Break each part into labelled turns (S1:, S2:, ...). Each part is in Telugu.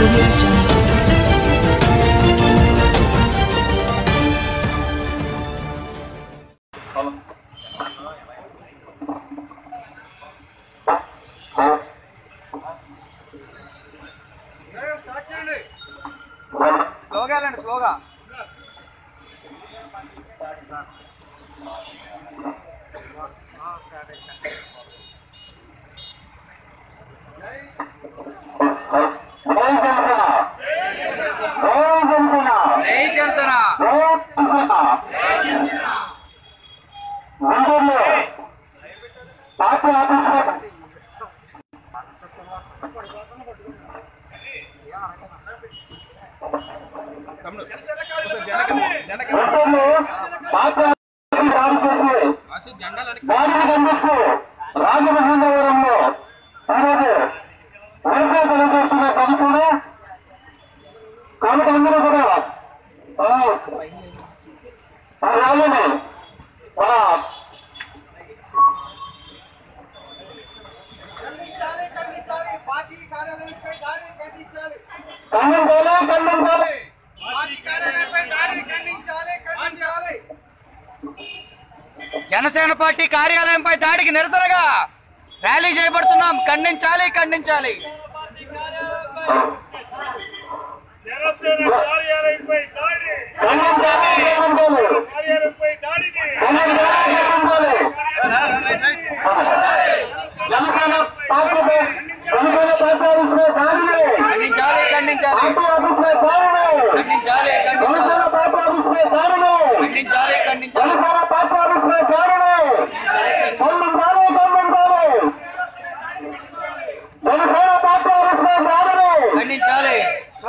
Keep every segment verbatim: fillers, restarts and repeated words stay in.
S1: audio jungle.
S2: స్లోగా వెళ్ళండి స్లోగా జై జనసేన
S3: రాజమహేంద్రవరంలో ఈరోజు వ్యవసాయ తెలియజేస్తున్న కమిషన్ కాబట్టి అందరూ కూడా ఆ ర్యాలీని మన ఖండించాలి
S2: జనసేన పార్టీ కార్యాలయంపై దాడికి నిరసనగా ర్యాలీ చేయబడుతున్నాం. ఖండించాలి ఖండించాలి
S4: జనసేన కార్యాలయంపై దాడి కార్యాలయంపై దాడిని
S2: ఖండించాలి ఖండించాలి ఖండించాలి ఖండించాలి ఖండించాలి ఖండించాలి ఖండించాలి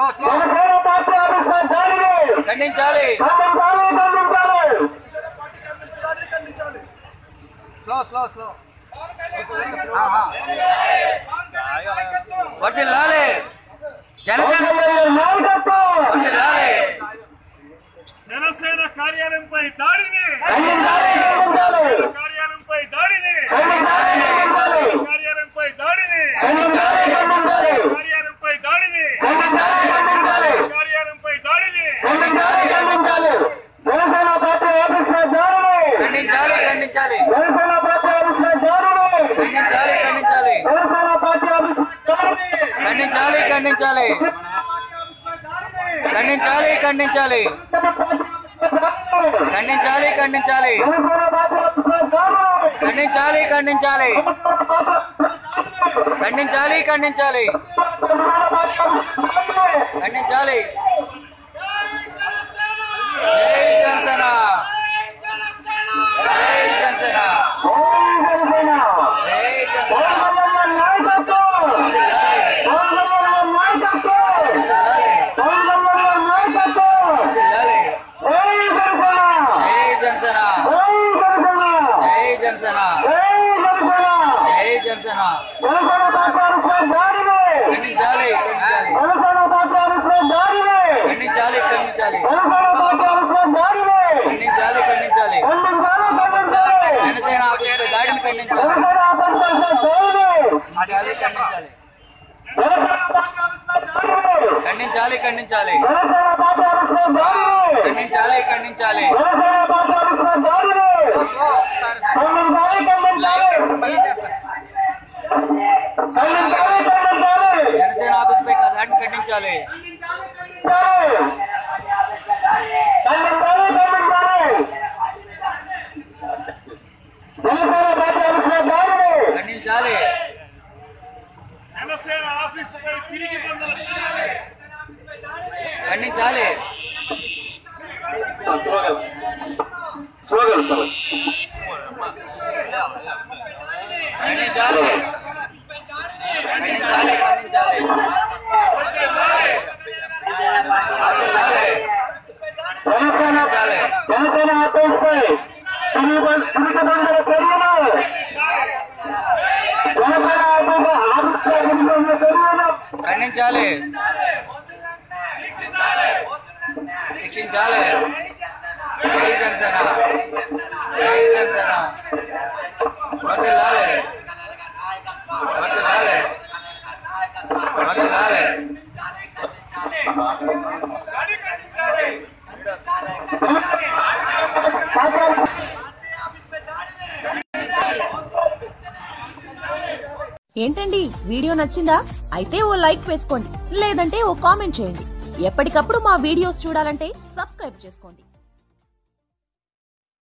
S2: ఖండించాలి స్లో స్లో స్లో వర్ధిల్లాలి జనసేన వర్ధిల్లాలి
S4: జనసేన కార్యాలయంపై దాడిని కార్యాలయంపై దాడిని కార్యాలయంపై దాడిని కార్యాలయంపై దాడిని కార్యాలయంపై దాడిని
S3: జనసేన పార్టీ ఆఫీస్ లో దాడిని
S2: ఖండించాలి ఖండించాలి
S3: జనసేన పార్టీ ఆఫీస్ లో దాడిని
S2: ఖండించాలి ఖండించాలి
S3: జనసేన పార్టీ ఆఫీస్ లో దాడిని
S2: ఖండించాలి ఖండించాలి ఖండించాలి ఖండించాలి ఖండించాలి ఖండించాలి ఖండించాలి ఖండించాలి ఖండించాలి ఖండించాలి ఖండించాలి జై జనసేన జై జనసేన జై జనసేన జై జనసేన జై జనసేన ఖండించాలి ఖండించాలి ఖండించాలి ఖండించాలి ఖండించాలి జనసేన ఆఫీసుపై దాడిని ఖండించాలి ఖండించాలి ఖండించాలి ఖండించాలి ఖండించాలి ఖండించాలి జనసేన ఆఫీసుపై దాడిని ఖండించాలి ఖండించాలి
S4: జనసేన ఆఫీసుపై తిరిగి
S2: ఖండించాలి
S3: స్లోగన్
S2: ఖండించాలి ఖండించాలి ఖండించాలి
S3: జనసేన ఆఫీస్ పై తిరిగి బంధుల చర్యలు జనసేన ఆఫీస్ చర్యలు
S2: ఖండించాలి శిక్షించాలి జై జనసేన జై జనసేన వర్ధిల్లాలి వర్ధిల్లాలి వర్ధిల్లాలి
S1: ఏంటండి వీడియో నచ్చిందా? అయితే ఓ లైక్ వేసుకోండి, లేదంటే ఓ కామెంట్ చేయండి. ఎప్పటికప్పుడు మా వీడియోస్ చూడాలంటే సబ్స్క్రైబ్ చేసుకోండి.